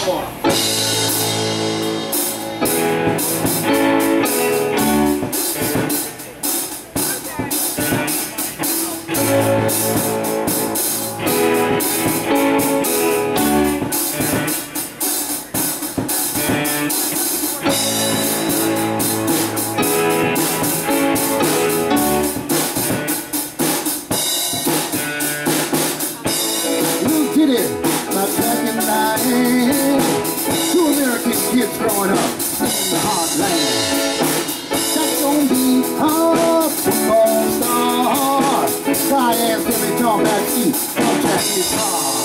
more. Two American kids growing up in the heartland. That's gonna be a football star. Diane's gonna be talking about east from Jackie's car.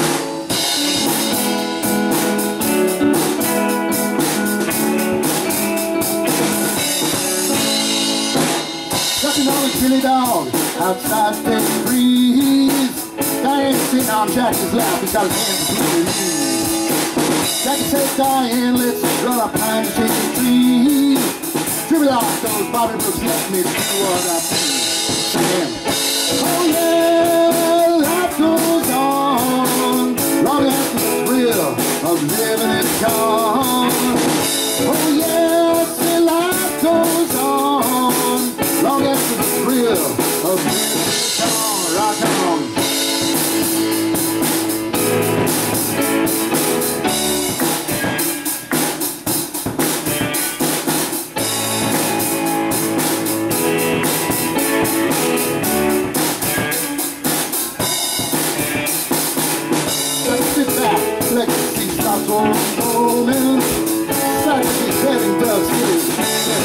Sucking on a chili dog outside the breeze. Diane's sitting on Jackie's lap, he's got his hands between his knees. Jackie said, Diane, let's run up behind the chicken tree. Dribble off those Bobby Brooks left me to do what I see. Oh yeah, life goes on, long after the thrill of living is gone. Oh yes, the life goes on, long after the thrill of living is gone. Rock on. Rolling, Saturday's heading does his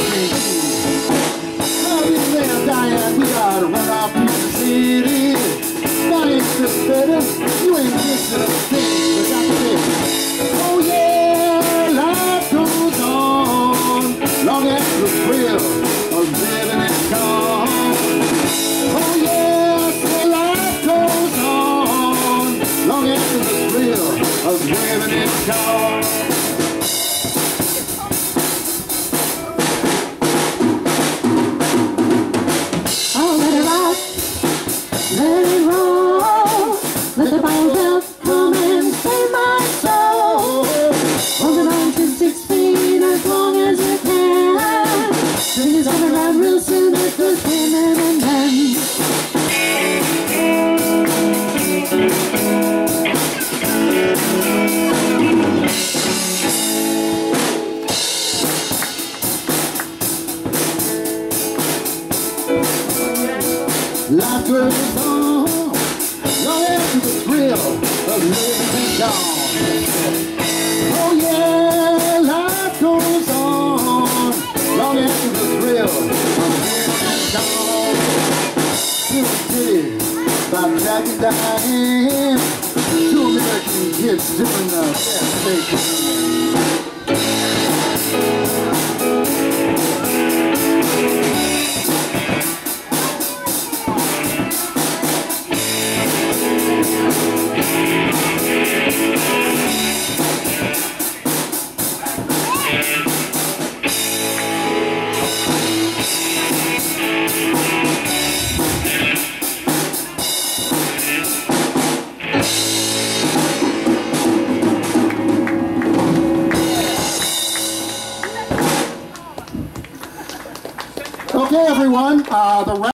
Now you there, Diane, we gotta run off to the city. Diane's just better, you ain't missing a thing, but I can oh yeah, life goes on, long after the thrill of living is gone. Oh yes, the life goes on, long after the thrill of living is gone. Oh, let it rock, let it roll, let the bones up come and save my soul. Hold it on to 6 feet as long as you can. Bring it on around real soon at the cannon and then. Life goes on, long after the thrill of living is gone. Oh yeah, life goes on, long after the thrill of living is gone. Silly Kitty by Jack and Diane. Two American kids doing the best they can. Okay, everyone, the